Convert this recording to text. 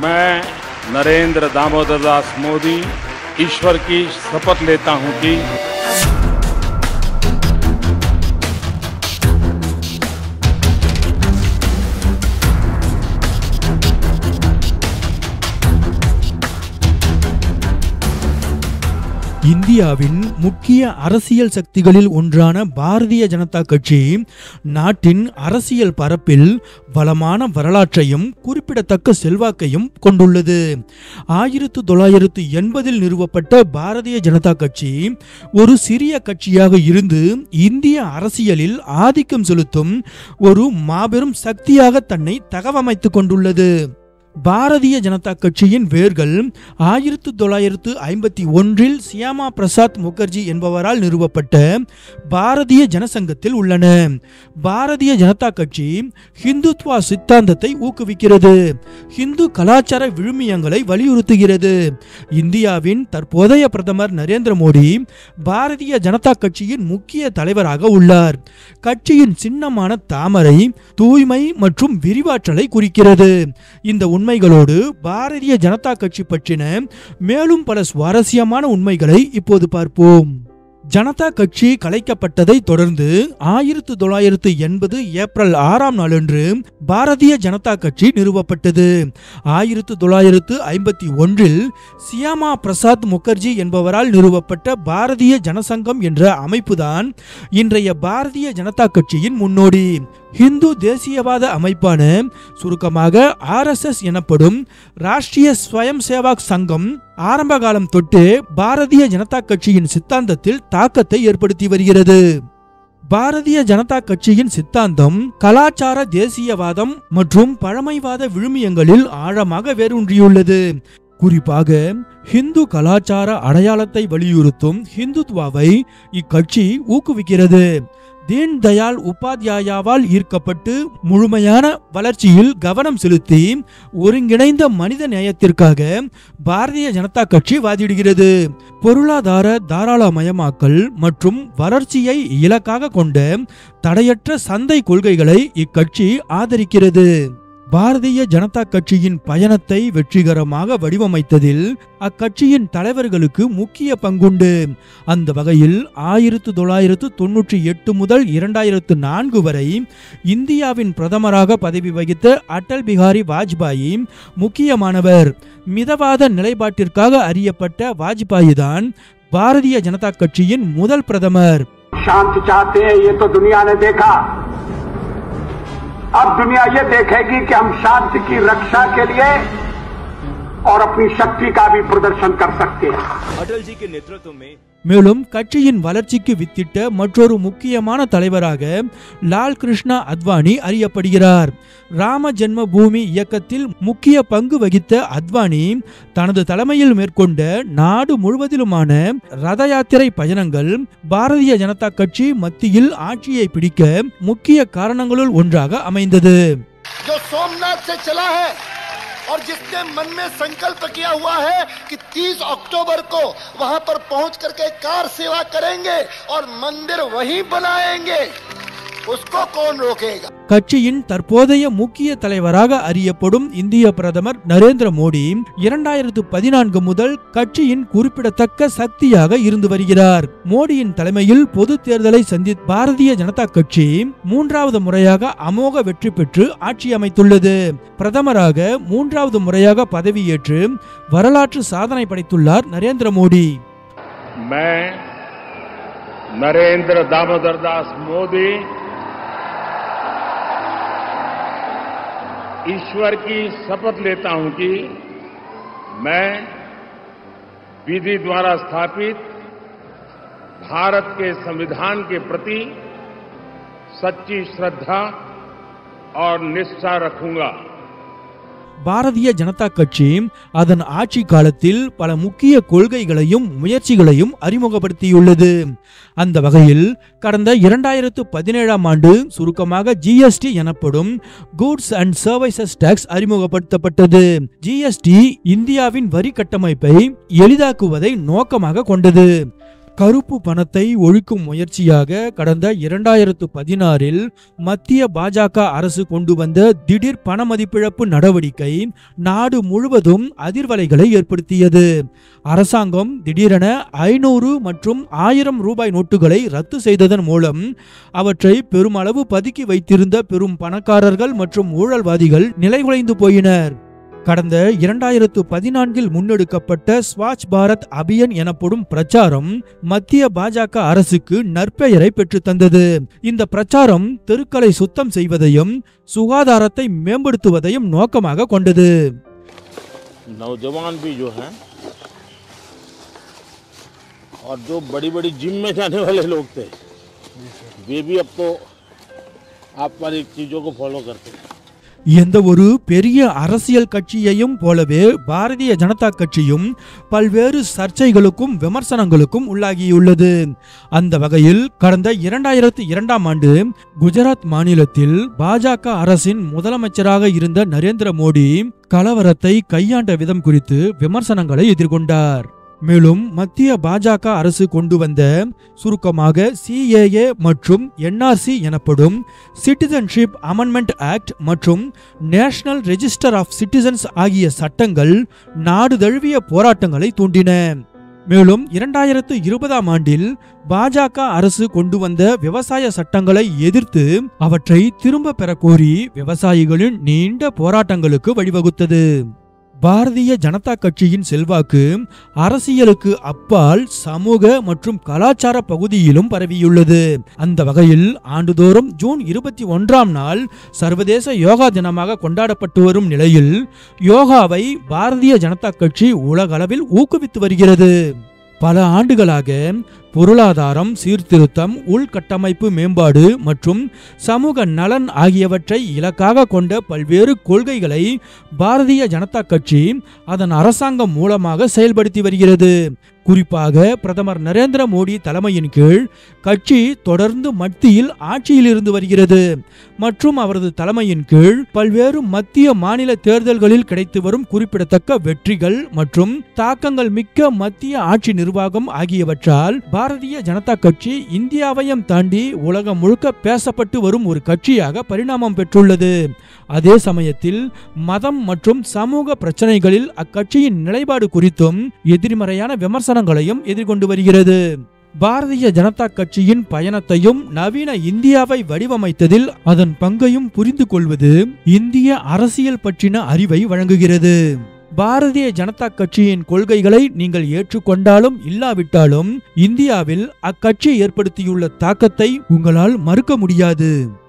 मैं नरेंद्र दामोदर दास मोदी ईश्वर की शपथ लेता हूं कि இந்தியாவின் முக்கிய அரசியல் சக்திகளில் ஒன்றான பாரதிய ஜனதா கட்சி நாட்டின் அரசியல் பரப்பில் வளமான வரலாற்றையும் குறிப்பிடத்தக்க செல்வாக்கையும் கொண்டுள்ளது. 1980 நிறுவப்பட்ட பாரதிய ஜனதா கட்சி ஒரு சிறிய கட்சியாக இருந்து இந்திய அரசியலில் ஆதிக்கம் செலுத்தும் ஒரு மாபெரும் சக்தியாக தன்னை தகவமைத்துக் கொண்டுள்ளது. பாரதிய ஜனதா கட்சியின் வேர்கள் 1951 சியாமா பிரசாத் முகர்ஜி என்பவரால் நிறுவப்பட்ட பாரதிய ஜனசங்கத்தில் உள்ளன. பாரதிய ஜனதா கட்சி ஹிந்துத்வா சித்தாந்தத்தை ஊக்குவிக்கிறது, ஹிந்து கலாச்சார விழுமியங்களை வலியுறுத்துகிறது. இந்தியாவின் தற்போதைய பிரதமர் நரேந்திர மோடி பாரதிய ஜனதா கட்சியின் முக்கிய தலைவராக உள்ளார். கட்சியின் சின்னமான தாமரை தூய்மை மற்றும் விரிவாற்றலை குறிக்கிறது. இந்த உண்மைகளோடு பாரதிய ஜனதா கட்சி பற்றின மேலும் பல சுவாரஸ்யமான உண்மைகளை இப்போது பார்ப்போம். ஜனதா கட்சி கலைக்கப்பட்டதை தொடர்ந்து 1980 ஏப்ரல் 6ஆம் நாளன்று பாரதிய ஜனதா கட்சி நிறுவப்பட்டது. 1951 சியாமா பிரசாத் முகர்ஜி என்பவரால் நிறுவப்பட்ட பாரதிய ஜனசங்கம் என்ற அமைப்புதான் இன்றைய பாரதிய ஜனதா கட்சியின் முன்னோடி. ஹிந்து தேசியவாத அமைப்பான சுருக்கமாக RSS எனப்படும் ராஷ்டிரிய ஸ்வயம் சேவக் சங்கம் ஆரம்ப காலம் தொட்டு பாரதிய ஜனதா கட்சியின் சித்தாந்தத்தில் தாக்கத்தை ஏற்படுத்தி வருகிறது. பாரதிய ஜனதா கட்சியின் சித்தாந்தம் கலாச்சார தேசியவாதம் மற்றும் பழமைவாத விழுமியங்களில் ஆழமாக வேரூன்றியுள்ளது. குறிப்பாக ஹிந்து கலாச்சார அடையாளத்தை வலியுறுத்தும் ஹிந்துத்வாவை இக்கட்சி ஊக்குவிக்கிறது. தீன் தயாள் உபாத்யாயாவால் ஈர்க்கப்பட்டு முழுமையான வளர்ச்சியில் கவனம் செலுத்தி ஒருங்கிணைந்த மனித நேயத்திற்காக பாரதிய ஜனதா கட்சி வாதிடுகிறது. பொருளாதார தாராளமயமாக்கல் மற்றும் வளர்ச்சியை இலக்காக கொண்ட தடையற்ற சந்தை கொள்கைகளை இக்கட்சி ஆதரிக்கிறது. பாரதிய ஜனதா கட்சியின் பயணத்தை வெற்றிகரமாக வடிவமைத்ததில் அக்கட்சியின் தலைவர்களுக்கு முக்கிய பங்குண்டு. அந்த வகையில் 1998 முதல் 2004 வரை இந்தியாவின் பிரதமராக பதவி வகித்த அடல் பிகாரி வாஜ்பாயி முக்கியமானவர். மிதவாத நிலைப்பாட்டிற்காக அறியப்பட்ட வாஜ்பாயி தான் பாரதிய ஜனதா கட்சியின் முதல் பிரதமர். शांति चाहते हैं ये तो दुनिया ने देखा, अब दुनिया ये देखेगी कि हम शांति की रक्षा के लिए और अपनी शक्ति का भी प्रदर्शन कर सकते हैं. अटल जी के नेतृत्व में மேலும் கட்சியின் வளர்ச்சிக்கு வித்திட்ட மற்றொரு முக்கியமான தலைவராக லால் கிருஷ்ணா அத்வானி அறியப்படுகிறார். ராம ஜென்ம பூமி இயக்கத்தில் முக்கிய பங்கு வகித்த அத்வானி தனது தலைமையில் மேற்கொண்ட நாடு முழுவதிலுமான ரத யாத்திரை பயணங்கள் பாரதிய ஜனதா கட்சி மத்தியில் ஆட்சியை பிடிக்க முக்கிய காரணங்களுள் ஒன்றாக அமைந்தது. और जिसने मन में संकल्प किया हुआ है कि 30 अक्टूबर को वहां पर पहुंच करके कार सेवा करेंगे और मंदिर वहीं बनाएंगे, उसको कौन रोकेगा? கட்சியின் தற்போதைய முக்கிய தலைவராக அறியப்படும் இந்திய பிரதமர் நரேந்திர மோடி 2014 முதல் கட்சியின் குறிப்பிடத்தக்க சக்தியாக இருந்து வருகிறார். மோடியின் தலைமையில் பொது தேர்தலை சந்தித்த பாரதிய ஜனதா கட்சி 3வது முறையாக அமோக வெற்றி பெற்று ஆட்சி அமைத்துள்ளது. பிரதமராக 3வது முறையாக பதவியேற்று வரலாற்று சாதனை படைத்துள்ளார் நரேந்திர மோடி. मैं नरेंद्र दामोदर दास मोदी ईश्वर की शपथ लेता हूं कि मैं विधि द्वारा स्थापित भारत के संविधान के प्रति सच्ची श्रद्धा और निष्ठा रखूंगा. பாரதிய ஜனதா கட்சி அதன் ஆட்சி காலத்தில் பல முக்கிய கொள்கைகளையும் முயற்சிகளையும் அறிமுகப்படுத்தியுள்ளது. அந்த வகையில் கடந்த 2017ஆம் ஆண்டு சுருக்கமாக GST எனப்படும் கூட்ஸ் அண்ட் சர்வீசஸ் டாக்ஸ் அறிமுகப்படுத்தப்பட்டது. GST இந்தியாவின் வரி கட்டமைப்பை எளிதாக்குவதை நோக்கமாக கொண்டது. கருப்பு பணத்தை ஒழிக்கும் முயற்சியாக கடந்த 2016 மத்திய பாஜக அரசு கொண்டு வந்த திடீர் பண மதிப்பிழப்பு நடவடிக்கை நாடு முழுவதும் அதிர்வலைகளை ஏற்படுத்தியது. அரசாங்கம் திடீரென 500 மற்றும் 1000 ரூபாய் நோட்டுகளை ரத்து செய்ததன் மூலம் அவற்றை பெருமளவு பதுக்கி வைத்திருந்த பெரும் பணக்காரர்கள் மற்றும் ஊழல்வாதிகள் நிலைகுலைந்து போயினர். கடந்த 2014 முன்னெடுக்கப்பட்ட ஸ்வச் பாரத் அபியான் எனப்படும் பிரச்சாரம் மத்திய பாஜக அரசுக்கு நற்பெயரை பெற்று தந்தது. இந்த பிரச்சாரம் தெருக்களை சுத்தம் செய்வதையும் சுகாதாரத்தை மேம்படுத்துவதையும் நோக்கமாக கொண்டது. नौजवान भी जो हैं और जो बड़ी बड़ी जिम में जाने वाले लोग थे वे भी अब तो आप पर एक चीज़ों को फॉलो करते हैं. எந்த ஒரு பெரிய அரசியல் கட்சியையும் போலவே பாரதிய ஜனதா கட்சியும் பல்வேறு சர்ச்சைகளுக்கும் விமர்சனங்களுக்கும் உள்ளாகியுள்ளது. அந்த வகையில் கடந்த 2002ஆம் ஆண்டு குஜராத் மாநிலத்தில் பாஜக அரசின் முதலமைச்சராக இருந்த நரேந்திர மோடி கலவரத்தை கையாண்ட விதம் குறித்து விமர்சனங்களை எதிர்கொண்டார். மேலும் மத்திய பாஜக அரசு கொண்டு வந்த சுருக்கமாக CAA மற்றும் NRC எனப்படும் சிட்டிசன்ஷிப் அமெண்ட்மெண்ட் ஆக்ட் மற்றும் நேஷனல் ரெஜிஸ்டர் ஆஃப் சிட்டிசன்ஸ் ஆகிய சட்டங்கள் நாடு தழுவிய போராட்டங்களை தூண்டின. மேலும் 2020ஆம் ஆண்டில் பாஜக அரசு கொண்டு வந்த விவசாய சட்டங்களை எதிர்த்து அவற்றை திரும்ப பெற கோரி விவசாயிகளின் நீண்ட போராட்டங்களுக்கு வழிவகுத்தது. பாரதிய ஜனதா கட்சியின் செல்வாக்கு அரசியலுக்கு அப்பால் சமூக மற்றும் கலாச்சார பகுதியிலும் பரவியுள்ளது. அந்த வகையில் ஆண்டுதோறும் ஜூன் 21ஆம் நாள் சர்வதேச யோகா தினமாக கொண்டாடப்பட்டு வரும் நிலையில் யோகாவை பாரதிய ஜனதா கட்சி உலகளவில் ஊக்குவித்து வருகிறது. பல ஆண்டுகளாக பொருளாதாரம் சீர்திருத்தம், உள்கட்டமைப்பு மேம்பாடு மற்றும் சமூக நலன் ஆகியவற்றை இலக்காக கொண்ட பல்வேறு கொள்கைகளை பாரதிய ஜனதா கட்சி அதன் அரசாங்கம் மூலமாக செயல்படுத்தி வருகிறது. குறிப்பாக பிரதமர் நரேந்திர மோடி தலைமையின் கீழ் கட்சி தொடர்ந்து மத்தியில் ஆட்சியில் இருந்து வருகிறது மற்றும் அவரது தலைமையின் கீழ் பல்வேறு மத்திய மாநில தேர்தல்களில் கிடைத்து வரும் குறிப்பிடத்தக்க வெற்றிகள் மற்றும் தாக்கங்கள் மிக்க மத்திய ஆட்சி நிர்வாகம் ஆகியவற்றால் பாரதிய ஜனதா கட்சி இந்தியாவையும் தாண்டி உலகம் முழுக்க பேசப்பட்டு வரும் ஒரு கட்சியாக பரிணாமம் பெற்றுள்ளது. அதே சமயத்தில் மதம் மற்றும் சமூக பிரச்சனைகளில் அக்கட்சியின் நிலைப்பாடு குறித்தும் எதிர்மறையான விமர்சனங்களையும் எதிர்கொண்டு வருகிறது. பாரதிய ஜனதா கட்சியின் பயணத்தையும் நவீன இந்தியாவை வடிவமைத்ததில் அதன் பங்கையும் புரிந்து கொள்வது இந்திய அரசியல் பற்றின அறிவை வழங்குகிறது. பாரதிய ஜனதா கட்சியின் கொள்கைகளை நீங்கள் ஏற்றுக்கொண்டாலும் இல்லாவிட்டாலும் இந்தியாவில் அக்கட்சி ஏற்படுத்தியுள்ள தாக்கத்தை உங்களால் மறுக்க முடியாது.